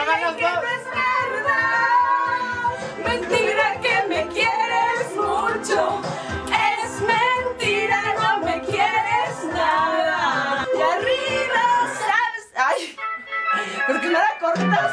hagan los dos. No es verdad, mentira que me quieres mucho. Es mentira, no me quieres nada. Y arriba, ¿sabes? Ay, ¿por qué me la cortas?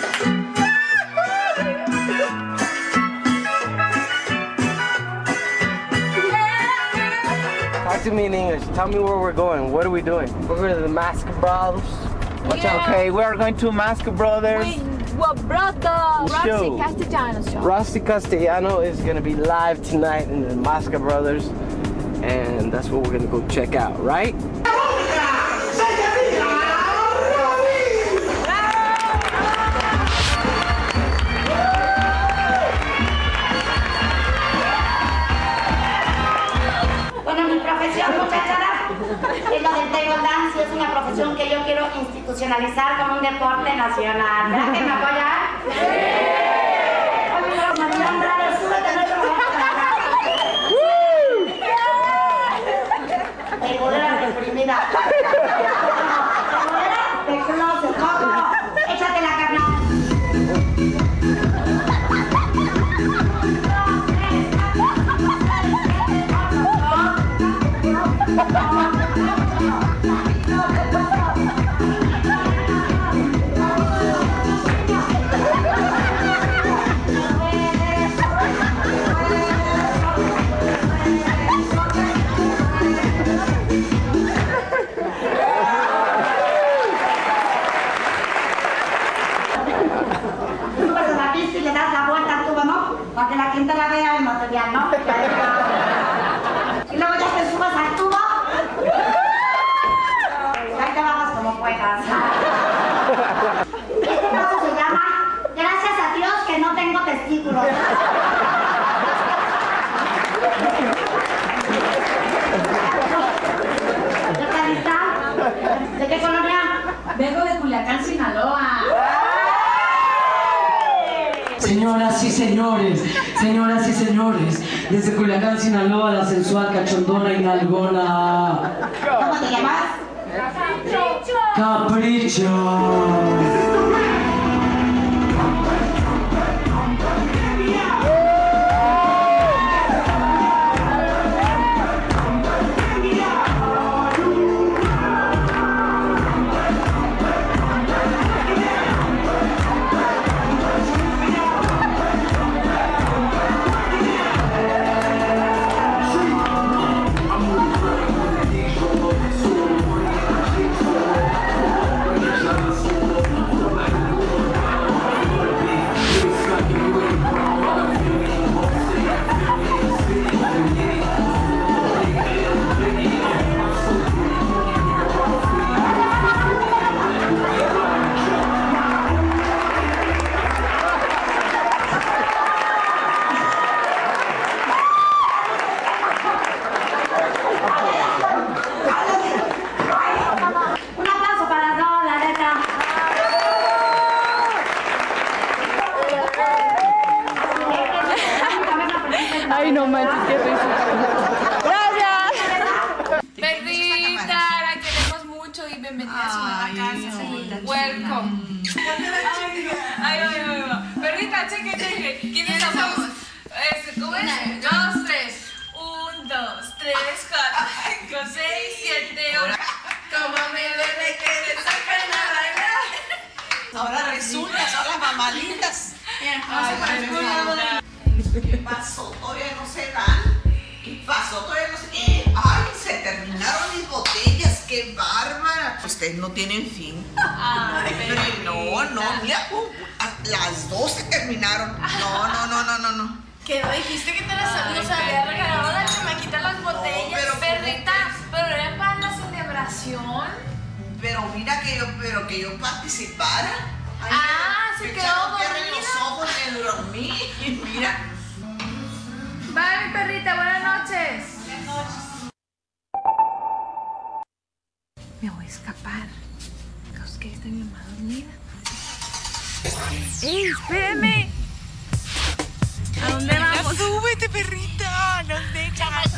Talk to me in English. Tell me where we're going. What are we doing? We're going to the Mask Brothers. Watch out. Okay, we are going to Mask Brothers. Well, brother, Show. Roxy Castellanos show. Roxy Castellano is going to be live tonight in the Mask Brothers. And that's what we're going to go check out, right? Bueno, mi profesión, muchachada, es la del table dance, y es una profesión que yo quiero institucionalizar como un deporte nacional. ¿Verdad que me apoyan? ¡Sí! María Andrade, súbete nuestro Tegolera reprimida. Tegolera de closet, ¿cómo? Échate la carnal. Subes a la pista y le das la vuelta al tubo, ¿no? Para que la gente la vea el material, ¿no? Y luego ya te subes al tubo. Y ahí te bajas como puedas. Este paso se llama Gracias a Dios que no tengo testículos. ¿Ya está lista? ¿De qué colonia? Vengo de Culiacán, Sinaloa. Señoras y señores, desde Culiacán, Sinaloa, la sensual, cachondona y nalgona. ¿Cómo te llamas? Capricho. Un aplauso para toda la neta. Ay, no manches, qué risa. Gracias. Perrita, la queremos mucho y bienvenida a su nueva casa. Welcome. Ay, Perrita, cheque. ¿Quiénes somos? ¿Cómo es? 1, 2, 3. 1, 2, 3, 4, 5, 6, 7, 8. Como mi bebé que le sacan a bailar. Ahora resulta, son las mamalitas. ¿Qué pasó? Todavía no se dan. ¿Qué pasó? Todavía no se... ¡Ay! Se terminaron mis botellas. ¡Qué bárbara! Ustedes no tienen fin. No, mira. Las dos se terminaron. No. Que no dijiste que te nos había regalado la chamaquita las botellas. pero Perrita, pero era para la celebración. Pero mira que yo participara. Ay, Se me quedó echaron tierra en dormida. los ojos, me dormí. Y mira. Bye, mi perrita, buenas noches. Me voy a escapar. Es que está mi mamá dormida. ¡Ey, espérame! ¿A dónde vamos? Súbete, perrita. No dejas.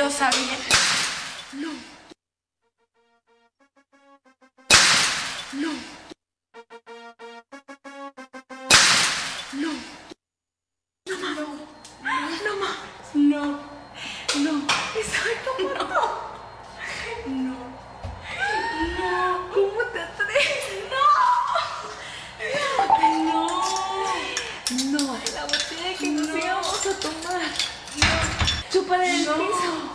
lo sabía. No. No. No. No más. No más. No. No. Estoy como no. No. No. ¿Cómo te atreves? No. No. No. La botella que nos íbamos a tomar. No. Chúpale el piso.